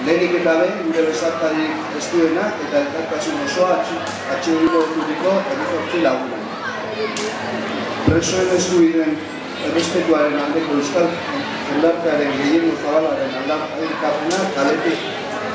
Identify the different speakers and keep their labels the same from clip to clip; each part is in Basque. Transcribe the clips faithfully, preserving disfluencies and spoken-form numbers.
Speaker 1: Lehenik eta behin gure besarkarik estuenak eta elkartasun osoa atxeuriko dutiko hemezortzi lagunen. Presoen eskubideen errespetuaren aldeko euskal jendartearen gehiengo zabalaren aldarkapena kaletik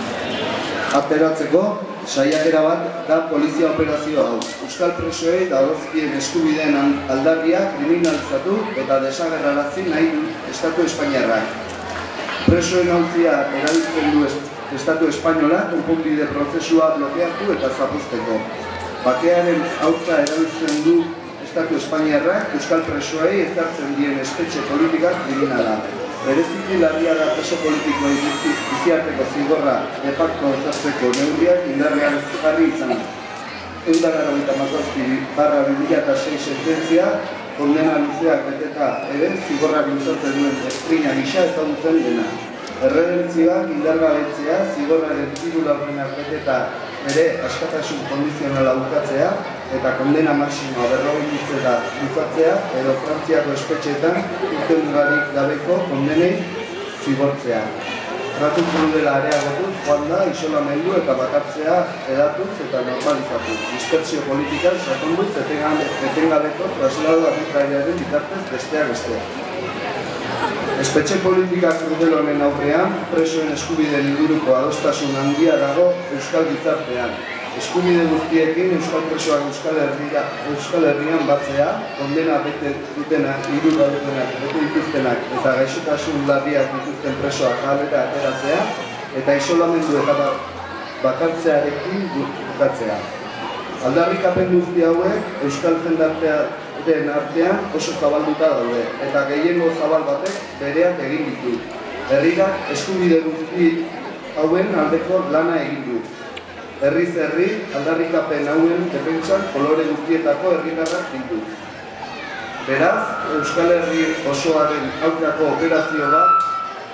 Speaker 1: ateratzeko saiakera bat da polizia operazio hau. Euskal presoei dagozkien eskubideen aldarriak kriminalizatu eta desagerrarazi nahi du Estatu Espainiarrak. Presoen auzia erabiltzen du Estatu Espainola konponbide prozesua blokeatu eta zapuzteko. Bakearen aurka erabiltzen du Estatu Espainiarrak Euskal presoei ezartzen dien espetxe politika kriminala. Bereziki larria da preso politikoei biziarteko zigorra de facto ezartzeko neurriak indarrean jarri izan. ehun eta laurogeita hamazazpi barra bi mila sei sententzia kondena luzeak beteta ere zigorrak luzatzen duen esprina gisa ezagutzen dena. Erredentzioak indargabetzea, zigorraren hiru laurdenak beteta ere askatasun kondizionala bukatzea eta kondena maximoa berrogei urtera luzatzea edo Frantziako espetxeetan irtengarik gabeko kondenei zigortzea. Tratu krudela areagotuz joan da isolamendu eta bakartzea edatuz eta normalizatuz. Dispersio politikan sakonduz etengabeko traslado arbitrariaren bitartez besteak bestea. Espetxe politika krudel honen aurrean, presoen eskubideen inguruko adostasun handia dago Euskal gizartean. Eskubide guztiekin Euskal presoak Euskal Herria, Euskal Herrian batzea, kondena bete dutenak, hiru dutenak, bete dituztenak eta gaixotasun larriak dituzten presoak kalera ateratzea eta isolamendu eta bakartzearekin bukatzea. Aldarrikapen guzti hauek Euskal jendartearen artean oso zabalduta daude eta gehiengo zabal batek bereak egin ditu. Herriak eskubide guzti hauen aldeko lana egin du. Herriz herri aldarrikapen hauen defentsan kolore guztietako herritarrak dituz. Beraz, Euskal Herri osoaren aurkako operazio bat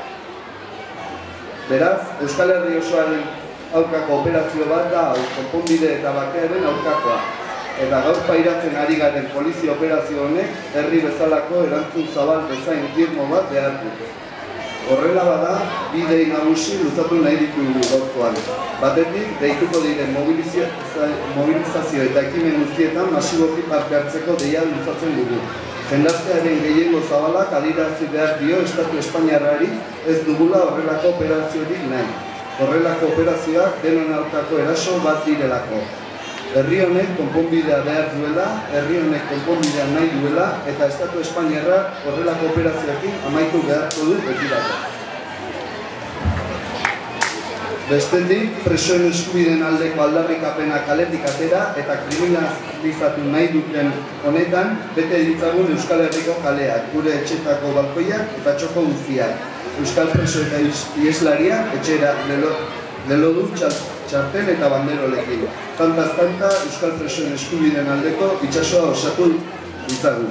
Speaker 1: Beraz, Euskal Herri osoaren aurkako operazio bat da konponbide eta bakearen aurkakoa. Eta gaur pairatzen ari garen polizia operazio honek herri bezalako erantzun zabal bezain irmo bat behar du. Horrela bada, bidei nagusi luzatu nahi ditugu gaurkoan. Batetik, deituko diren mobilizazio eta ekimen guztietan masiboki parte hartzeko deia luzatzen dugu. Jendartearen gehiengo zabalak adirazi behar dio Estatu Espainiarrari ez dugula horrelako operaziorik nahi. Horrelako operazioak denon aurkako eraso bat direlako. Herri honek konponbidea behar duela, herri honek konponbidea nahi duela eta Estatu Espainiarrak horrelako operazioekin amaitu beharko du betirako. Bestetik, presoen eskubideen aldeko aldarrikapena kaletik atera eta kriminalizatu nahi duten honetan bete ditzagun Euskal Herriko kaleak, gure etxetako balkoiak eta txoko guztiak. Euskal preso eta ieslariak etxera lelo du txartel eta banderolekin. Tantaz tanta Euskal presoen eskubideen aldeko itxasoa osatu ditzagun.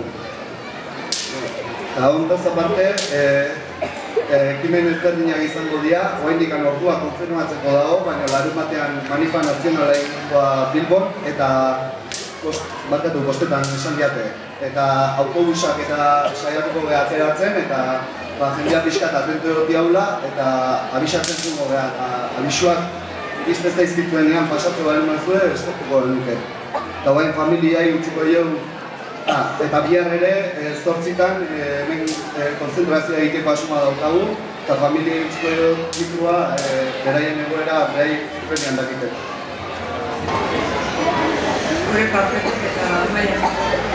Speaker 1: Eta hontaz aparte, ekimen ezberdinak izango dira, oraindik ordua konfirmatzeko dago, baina larun batean manifa nazionala egingoa Bilbon eta bakatu bostetan esan diate. Eta autobusak eta saiatuko geha ateratzen eta jendea pixka eta atentu eroti haula eta abisatzen zungo geha. Abisuak iztezta izkituen egan pasatze baren mazue, eskotuko nuke. Eta guain familiai utziko jo. Eta bihar ere, zortzitan, hemen konzentrazioa egiteko asuma daukagu, eta familia utziko jo mikrua, beraien egoera, berai irrenean dakiteko.
Speaker 2: Gure partetik eta maia.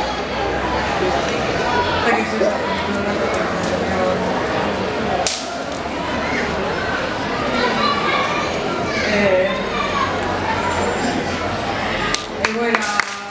Speaker 2: Egoera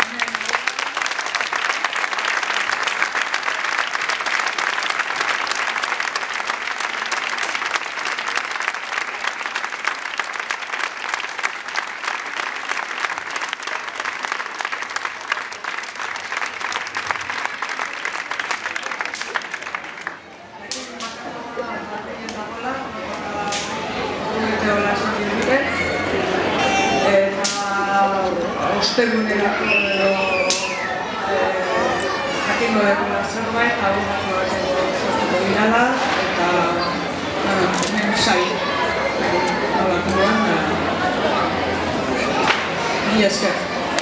Speaker 2: ostegunerako edo jakingo dugula zerbait, abogatu bat sortuko dirala, eta hemen sai. Mila esker.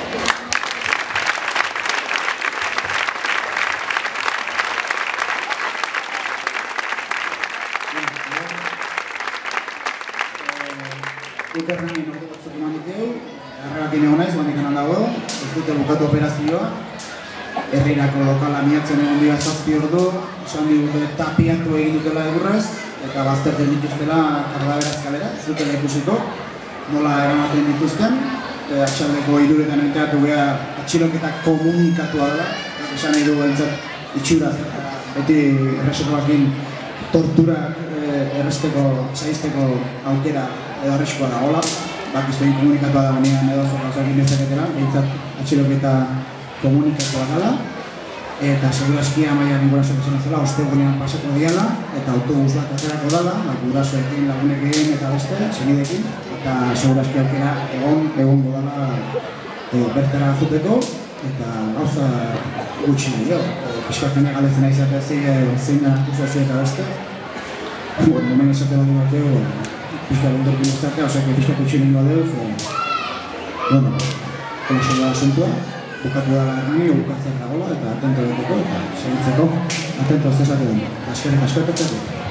Speaker 3: Ukerren nortu batzuk eman diteu, erregakin egon naiz, bandik enan dago, ez dute bukatu operazioa. Herrirako lokala miatzen egon dira zazpi ordu, esan digute tapiatu egin dutela egurrez, eta bazterten dituztela kardabera eskalera, ez dutela ikusiko, nola eramaten dituzten. Atxaldeko hiruretan enteatu beha atxiloketa komunikatua dela, esan nahi dugu entzat itxuraz, beti erreserbakin torturak erresteko, saizteko aukera edo arriskoa dagoela, bakizuen komunikatua da banean edo zorrazokin ezaketela, behintzat atxiloketa komunikatua dela, eta segurazki amaian ingurasoak esan zela, ostegunean pasako diala, eta autobus bat aterako dela, gurasoekin, lagunekin eta beste, senidekin, eta segurazki aukera egon, egongo dela bertara azuteko, eta gauza gutxi nahi jo. Piskak genek galetzen ari zatea zein da akusazio eta beste. Bueno, hemen esaten hori bateo, piskak entorkin izatea, osake piskak gutxi nahi badeo, bueno, konoso da asuntua, bukatu da errani, bukatzen dagoela, eta atento egiteko, eta segitzeko, atento ez esaten. Askerrik asko etortzeko.